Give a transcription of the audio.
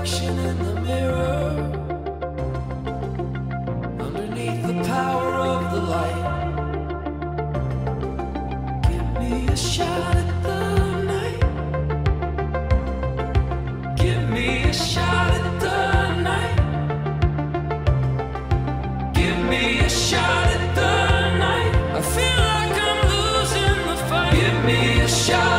reflection in the mirror, underneath the power of the light. Give me a shot at the night. Give me a shot at the night. Give me a shot at the night. I feel like I'm losing the fight. Give me a shot.